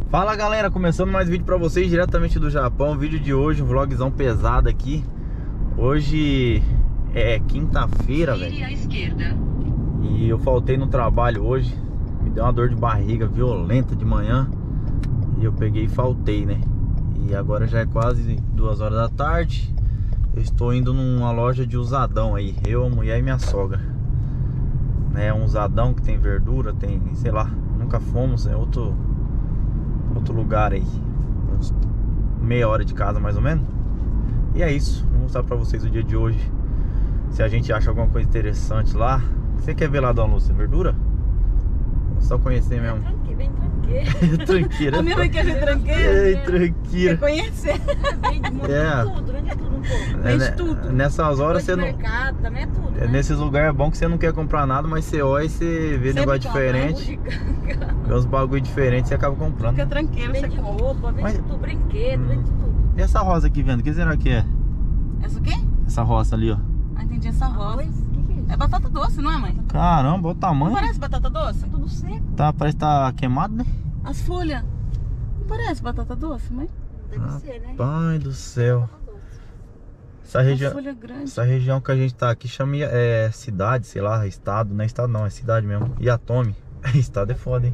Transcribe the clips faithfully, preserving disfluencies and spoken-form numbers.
Fala galera, começando mais vídeo pra vocês diretamente do Japão. Vídeo de hoje, um vlogzão pesado aqui. Hoje é quinta-feira, velho. E eu faltei no trabalho hoje. Me deu uma dor de barriga violenta de manhã. E eu peguei e faltei, né? E agora já é quase duas horas da tarde. Eu estou indo numa loja de usadão aí. Eu, a mulher e minha sogra. É um usadão que tem verdura, tem, sei lá, nunca fomos, é outro... outro lugar aí, uns meia hora de casa mais ou menos. E é isso, vou mostrar pra vocês o dia de hoje, se a gente acha alguma coisa interessante lá. Você quer ver lá, Dona Lúcia, verdura? Só conhecer mesmo. Tranqueira, bem tranqueira. Tranqueira. A minha mãe quer ver tranqueira. Ei, tranqueira. Quer conhecer. Vende É. tudo, vende tudo um pouco. É, Vende né, tudo. nessas horas você não... mercado, também é tudo, É, né? nesses lugares é bom que você não quer comprar nada, mas você olha e você vê Sempre negócio compra, diferente. né? Vê uns bagulho diferentes e você acaba comprando. Fica tranquilo, é vende roupa, vende Mas- tudo, brinquedo, Hum. vende tudo. E essa rosa aqui vendo? O que será que é? Essa o quê? Essa roça ali, ó. Ah, entendi, essa rosa. O que, que é isso? É batata doce, não é, mãe? Caramba, olha o Não tamanho. parece batata doce? Tudo seco. Tá, parece que tá queimado, né? As folhas. Não parece batata doce, mãe? Deve ser, né? Pai do céu. Essa As região, folhas grandes. essa região que a gente tá aqui chama é, cidade, sei lá, estado. Não é estado não, é cidade mesmo. Iatomi. Estado é foda, hein?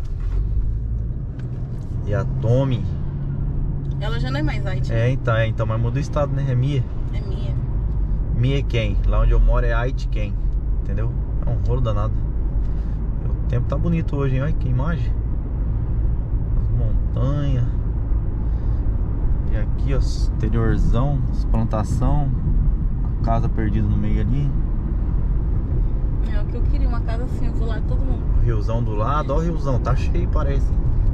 Iatomi. Ela já não é mais Haiti. É, então, é, então, mas muda o estado, né? É Mie. É minha. Mieken. Lá onde eu moro é Aitken. Entendeu? É um rolo danado. E o tempo tá bonito hoje, hein? Olha que imagem. As montanhas. E aqui, ó, interiorzão, as plantação. A casa perdida no meio ali. É o que eu queria, uma casa assim, eu vou lá todo mundo. O riozão do lado, ó o riozão, tá cheio parece.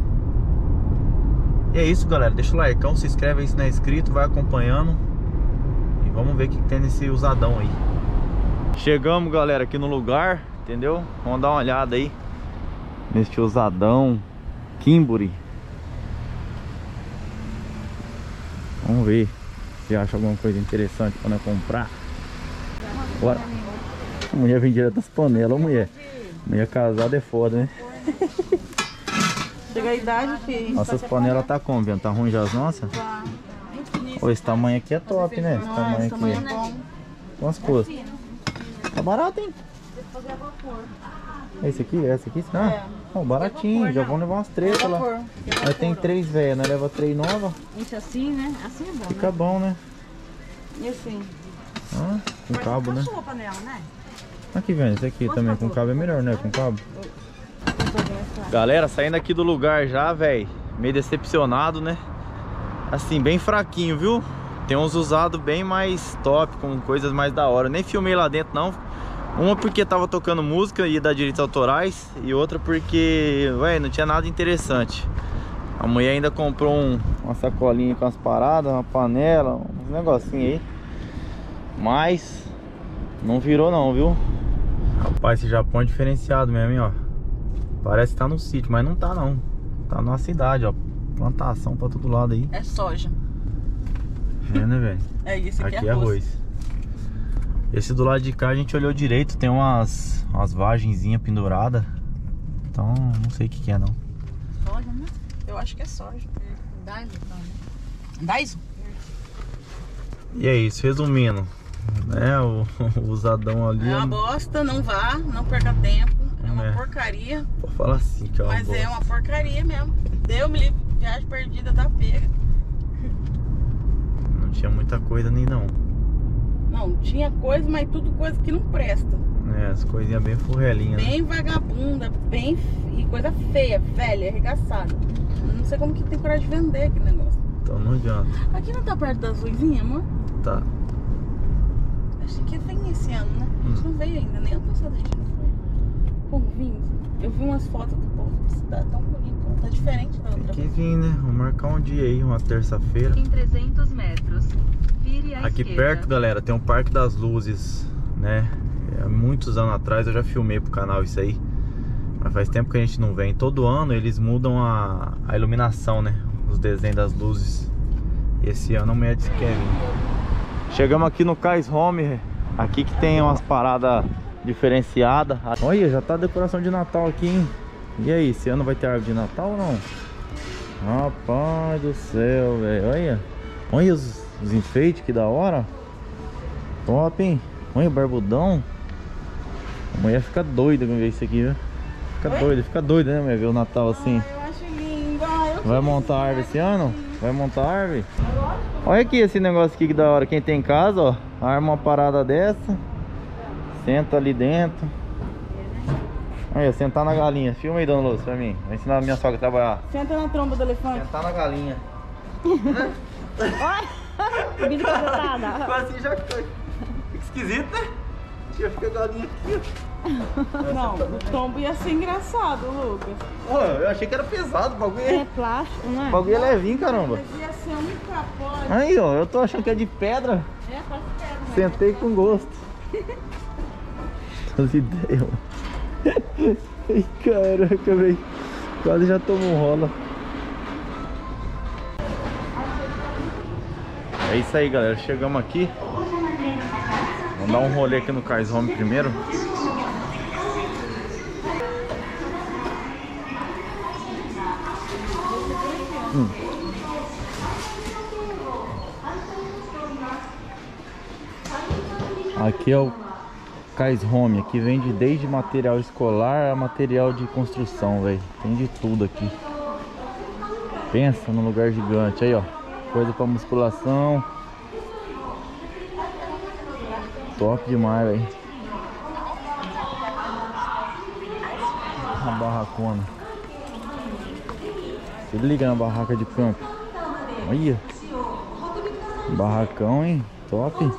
E é isso galera, deixa o like, se inscreve aí se não é inscrito, vai acompanhando. E vamos ver o que tem nesse usadão aí. Chegamos galera aqui no lugar, entendeu? Vamos dar uma olhada aí neste usadão Kimburi. Vamos ver se acha alguma coisa interessante pra nós comprar. Bora. A mulher vem direto das panelas, ó mulher. Mulher casada é foda, né? Chega a idade, filho. Nossas panelas tá como, vendo? Tá ruim já as nossas? Tá. Ô, esse tamanho aqui é top, né? Esse Não, tamanho esse tamanho é aqui. bom. Quantas custas? Tá barato, hein? Esse aqui? Esse aqui? Ah, É. ó, baratinho. Já vamos levar umas três lá. Vapor. Nós tem três velhas, nós leva três novas. Isso assim, né? Assim é bom, Fica né? bom, né? E assim? Ah, com cabo, né? Sua panela, né? Aqui, vendo, esse aqui também com cabo é melhor, né? Com cabo. Galera, saindo aqui do lugar já, velho. Meio decepcionado, né? Assim, bem fraquinho, viu? Tem uns usados bem mais top, com coisas mais da hora. Nem filmei lá dentro, não. Uma porque tava tocando música e dar direitos autorais. E outra porque, ué, não tinha nada interessante. A mulher ainda comprou um, uma sacolinha com as paradas, uma panela, uns negocinhos aí. Mas não virou não, viu? Rapaz, esse Japão é diferenciado mesmo, hein, ó. Parece que tá no sítio, mas não tá não. Tá numa cidade, ó. Plantação pra todo lado aí. É soja. É, né, velho? É isso aqui, Aqui é é arroz. arroz. Esse do lado de cá a gente olhou direito, tem umas, umas vagenzinhas penduradas. Então, não sei o que que é não. Soja, né? Eu acho que é soja. Dá, então, né? Daiso? E é isso, resumindo, né, o, o usadão ali. É uma bosta, não vá, não perca tempo. É uma É. porcaria. Vou falar assim que é uma Mas bosta. é uma porcaria mesmo. Deu me livre, viagem perdida da pega. Não tinha muita coisa nem não. Não, tinha coisa, mas tudo coisa que não presta. É, as coisinhas bem furrelinhas, né? Bem vagabunda, bem e coisa feia, velha, arregaçada. Não sei como que tem coragem de vender aquele negócio. Então não adianta. Aqui não tá perto das luzinhas, amor? Tá. Achei que ia vir esse ano, né? A gente não veio ainda, nem ano passado a gente não foi. Como vim? Eu vi umas fotos do povo da cidade tão bonita, tá diferente da Tem outra. que vir, né? Vamos marcar um dia aí, uma terça-feira. Em trezentos metros, vire à Aqui esquerda. perto, galera, tem um Parque das Luzes, né? Há muitos anos atrás eu já filmei pro canal isso aí. Mas faz tempo que a gente não vem. Todo ano eles mudam a, a iluminação, né? Os desenhos das luzes. E esse ano a mulher disse que quer vir. Chegamos aqui no Kais Home. Aqui que tem umas paradas diferenciadas. Olha, já tá a decoração de Natal aqui, hein? E aí, esse ano vai ter árvore de Natal ou não? Rapaz do céu, velho. Olha. Olha os, os enfeites, que da hora. Top, hein? Olha o barbudão. A mulher fica doida quando ver isso aqui, viu? Fica Oi? doida, fica doida, né, mulher? Ver o Natal assim. Ai, eu acho lindo. Ai, eu Vai montar a árvore esse ano? Vai montar a árvore? Olha aqui esse negócio aqui que da hora. Quem tem em casa, ó, arma uma parada dessa. Senta ali dentro. Olha, sentar na galinha. Filma aí, dona Lúcia, pra mim. Vai ensinar a minha sogra a trabalhar. Senta na tromba do elefante. Sentar na galinha. Olha! Vida cacetada. Quase já fica esquisito, né? Já fica a galinha aqui. Não, o tombo ia ser engraçado, Lucas. Pô, eu achei que era pesado o bagulho. É plástico, não é? O bagulho é levinho, caramba. Mas ia ser um capote. Aí, ó, eu tô achando que é de pedra. É, quase pedra. Sentei com gosto. As ideias, mano. Ai, caraca, velho. Quase já tomou um rola. É isso aí, galera. Chegamos aqui. Vamos dar um rolê aqui no Cais Home primeiro. Hum. Aqui é o Cais Home. Aqui vende desde material escolar a material de construção, velho. Tem de tudo aqui. Pensa num lugar gigante. Aí, ó. Coisa pra musculação. Top demais, velho. Uma barracona. Se liga na barraca de campo. Olha. Barracão, hein? Top.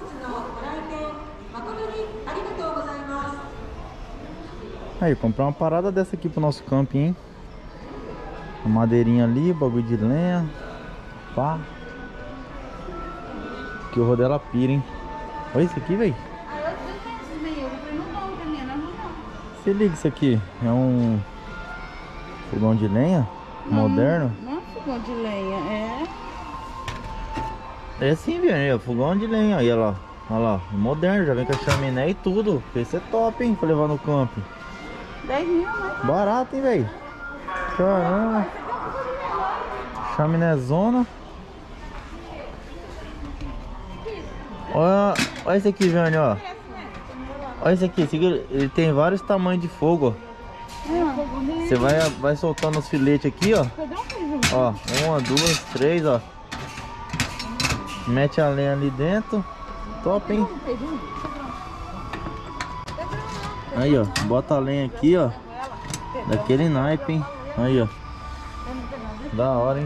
Aí, comprar uma parada dessa aqui pro nosso camping, hein? A madeirinha ali, bagulho de lenha. Pá. Que o rodela pira, hein? Olha isso aqui, velho. Se liga isso aqui. É um fogão de lenha não, moderno. Não é fogão de lenha, é... É sim, velho. É fogão de lenha. Aí, olha lá. Olha lá. Moderno. Já vem com a chaminé e tudo. Esse é top, hein? Pra levar no camping. dez mil, né? Barato, hein, velho? Caramba. Chaminézona. Olha, olha esse aqui, Jane, ó. Olha esse aqui, esse aqui, ele tem vários tamanhos de fogo, ó. Você vai, vai soltando os filetes aqui, ó. Ó, uma, duas, três, ó. Mete a lenha ali dentro. Top, hein? Aí, ó, bota a lenha aqui, ó. Daquele naipe, hein? Aí, ó. Da hora, hein?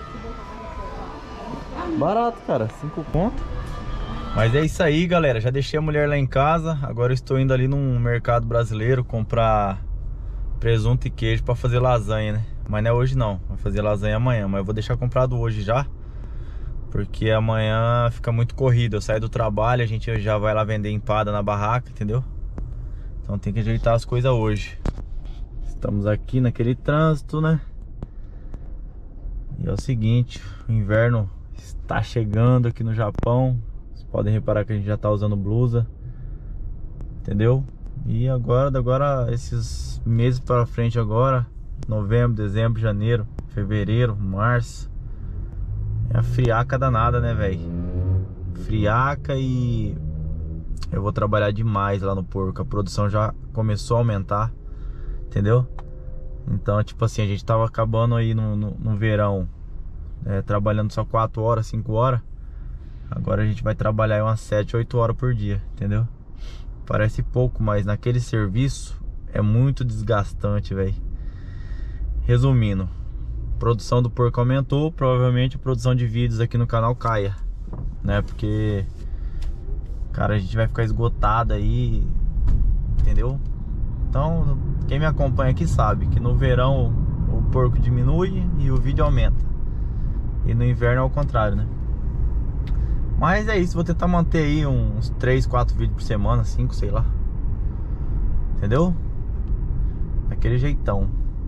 Barato, cara, cinco conto. Mas é isso aí, galera. Já deixei a mulher lá em casa. Agora eu estou indo ali num mercado brasileiro comprar presunto e queijo pra fazer lasanha, né? Mas não é hoje não, vai fazer lasanha amanhã. Mas eu vou deixar comprado hoje já, porque amanhã fica muito corrido. Eu saio do trabalho, a gente já vai lá vender empada na barraca, entendeu? Então tem que ajeitar as coisas hoje. Estamos aqui naquele trânsito, né? E é o seguinte, o inverno está chegando aqui no Japão. Vocês podem reparar que a gente já tá usando blusa, entendeu? E agora, agora esses meses para frente agora, novembro, dezembro, janeiro, fevereiro, março, é a friaca danada, né, velho? Friaca, e eu vou trabalhar demais lá no porco. A produção já começou a aumentar, entendeu? Então, tipo assim, a gente tava acabando aí no, no, no verão, é, trabalhando só quatro horas, cinco horas. Agora a gente vai trabalhar aí umas sete, oito horas por dia, entendeu? Parece pouco, mas naquele serviço é muito desgastante, velho. Resumindo, a produção do porco aumentou, provavelmente a produção de vídeos aqui no canal caia, né? Porque, cara, a gente vai ficar esgotado aí, entendeu? Então, quem me acompanha aqui sabe que no verão o porco diminui e o vídeo aumenta. E no inverno é o contrário, né? Mas é isso, vou tentar manter aí uns três, quatro vídeos por semana, cinco, sei lá. Entendeu? Daquele jeitão.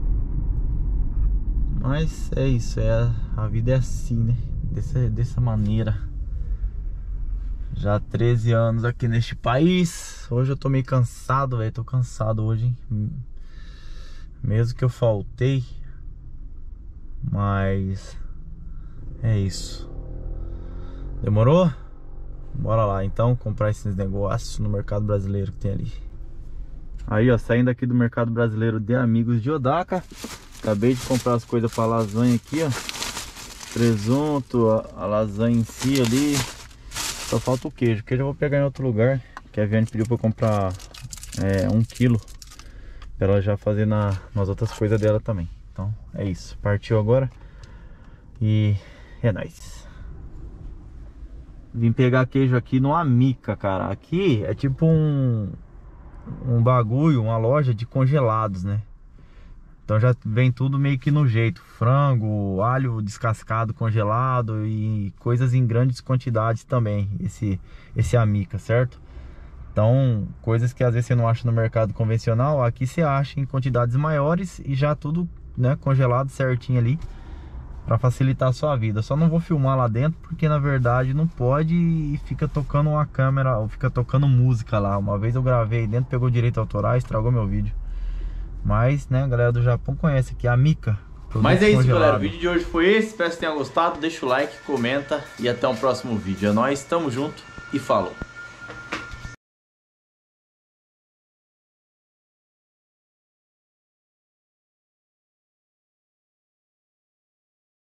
Mas é isso, é, a vida é assim, né? Dessa, dessa maneira. Já há treze anos aqui neste país. Hoje eu tô meio cansado, velho. Tô cansado hoje, hein? Mesmo que eu faltei, Mas é isso. Demorou? Bora lá então comprar esses negócios no mercado brasileiro que tem ali. Aí ó, saindo aqui do mercado brasileiro de Amigos de Odaka. Acabei de comprar as coisas para lasanha aqui, ó. Presunto, a, a lasanha em si ali. Só falta o queijo. O queijo eu vou pegar em outro lugar, que a Viane pediu para eu comprar é, um quilo, para ela já fazer na, nas outras coisas dela também. Então é isso, partiu agora. E é nóis. Vim pegar queijo aqui no Amica, cara. Aqui é tipo um Um bagulho, uma loja de congelados, né? Então já vem tudo meio que no jeito. Frango, alho descascado congelado e coisas em grandes quantidades também. Esse, esse Amica, certo? Então, coisas que às vezes você não acha no mercado convencional, aqui você acha em quantidades maiores e já tudo, né, congelado certinho ali, para facilitar a sua vida. Só não vou filmar lá dentro porque na verdade não pode e fica tocando uma câmera ou fica tocando música lá. Uma vez eu gravei dentro, pegou direito autoral, estragou meu vídeo. Mas, né, a galera do Japão conhece aqui, a Amica. Mas é isso, congelado. Galera, o vídeo de hoje foi esse. Espero que tenham gostado. Deixa o like, comenta e até o próximo vídeo. É nóis, tamo junto e falou.